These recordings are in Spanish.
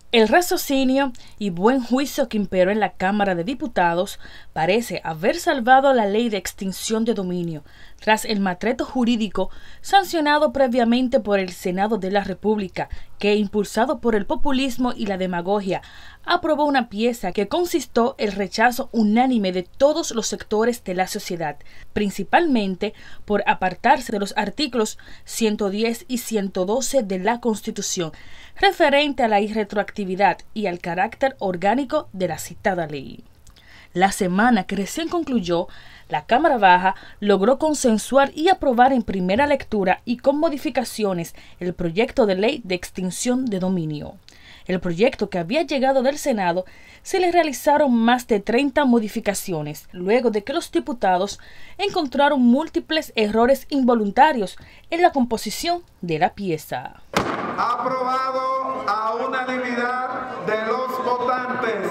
El raciocinio y buen juicio que imperó en la Cámara de Diputados parece haber salvado la ley de extinción de dominio, tras el maltrato jurídico sancionado previamente por el Senado de la República, que, impulsado por el populismo y la demagogia, aprobó una pieza que consistió el rechazo unánime de todos los sectores de la sociedad, principalmente por apartarse de los artículos 110 y 112 de la Constitución, referente a la irretroactividad y al carácter orgánico de la citada ley. La semana que recién concluyó, la Cámara Baja logró consensuar y aprobar en primera lectura y con modificaciones el proyecto de ley de extinción de dominio. El proyecto, que había llegado del Senado, se le realizaron más de 30 modificaciones, luego de que los diputados encontraron múltiples errores involuntarios en la composición de la pieza. Aprobado a unanimidad de los votantes,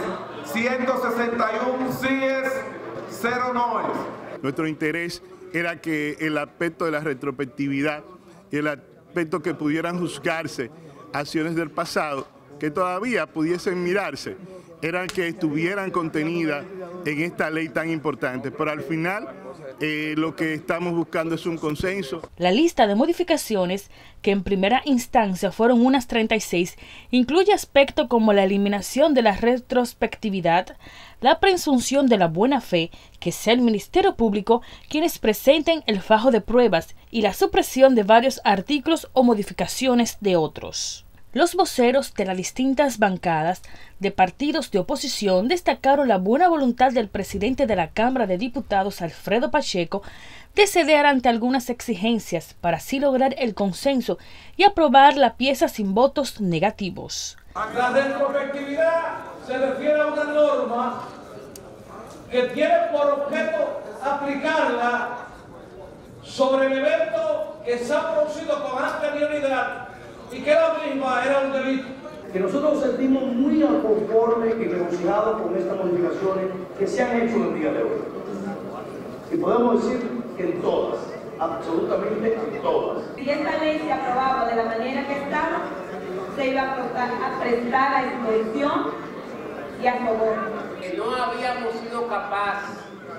161 síes, 0 noes. Nuestro interés era que el aspecto de la retrospectividad y el aspecto que pudieran juzgarse acciones del pasado, que todavía pudiesen mirarse, eran que estuvieran contenidas en esta ley tan importante. Pero al final lo que estamos buscando es un consenso. La lista de modificaciones, que en primera instancia fueron unas 36, incluye aspectos como la eliminación de la retrospectividad, la presunción de la buena fe, que sea el Ministerio Público quienes presenten el fajo de pruebas, y la supresión de varios artículos o modificaciones de otros. Los voceros de las distintas bancadas de partidos de oposición destacaron la buena voluntad del presidente de la Cámara de Diputados, Alfredo Pacheco, de ceder ante algunas exigencias para así lograr el consenso y aprobar la pieza sin votos negativos. La retrospectividad se refiere a una norma que tiene por objeto aplicarla sobre el evento que se ha producido con anterioridad y que la misma era un delito. Que nosotros nos sentimos muy conformes y regocijados con estas modificaciones que se han hecho en el día de hoy. Y podemos decir que en todas, absolutamente en todas. Si esta ley se aprobaba de la manera que estaba, se iba a prestar a extensión y a favor. Que no habíamos sido capaces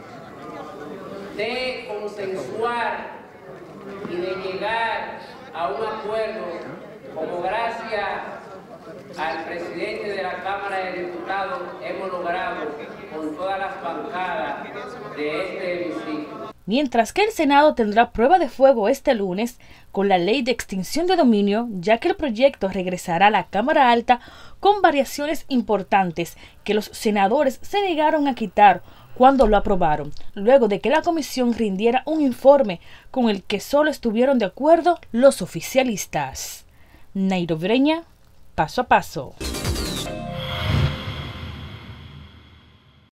de consensuar y de llegar a un acuerdo, como gracias al presidente de la Cámara de Diputados hemos logrado con todas las bancadas de este hemiciclo. Mientras que el Senado tendrá prueba de fuego este lunes con la ley de extinción de dominio, ya que el proyecto regresará a la Cámara Alta con variaciones importantes que los senadores se negaron a quitar cuando lo aprobaron, luego de que la comisión rindiera un informe con el que solo estuvieron de acuerdo los oficialistas. Nairo Breña, Paso a Paso.